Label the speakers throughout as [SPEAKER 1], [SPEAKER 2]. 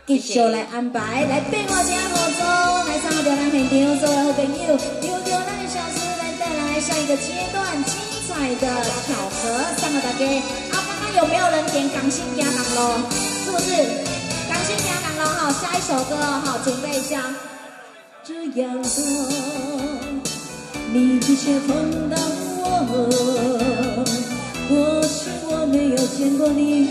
[SPEAKER 1] 继续来安排，来变化这合作，来参加咱现场所有好朋友，留着咱的小时来带来下一个阶段精彩的巧合，送给大家。啊，刚刚有没有人点港星加港咯？是不是？港星加港咯，好，下一首歌好，准备一下。这样做，你的却碰到我，或许我没有见过你，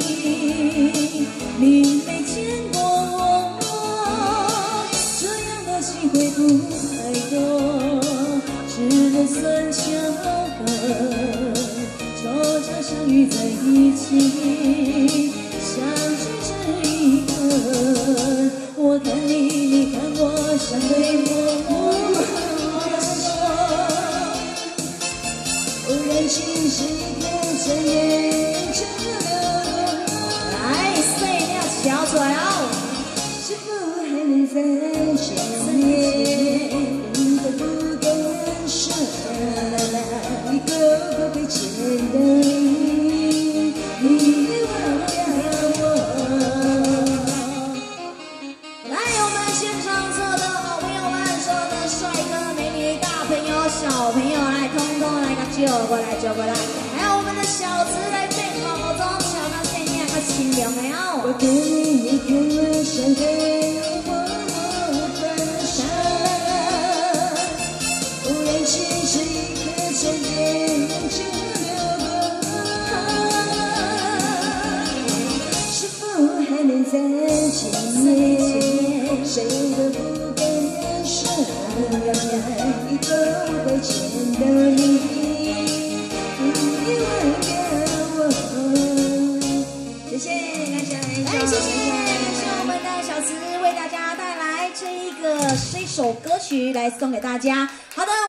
[SPEAKER 1] 你没见过我，这样的机会不太多，只能算巧合，坐着相遇在一起，相聚这一刻，我看你，你看我，相对我说，偶然情是一颗针沿着流动，来，碎料敲出来哦，是否还能再见面？真的不敢说，一个个被牵的你，你忘了我。来，我们现场所有的好朋友们，所有的帅哥美女、大朋友、小朋友，来，通通来个救过来，救过来！还有我们的小子来变化活动，小到这样个清凉的哦。我对你看了伤悲，我分手了。偶然间是一颗针沿着流动，是否还能再见面？谁都不敢说，一个被牵的你，你忘了我。谢谢，感谢，哎，谢谢，感谢我们的小慈为大家带来这首歌曲来送给大家。好的。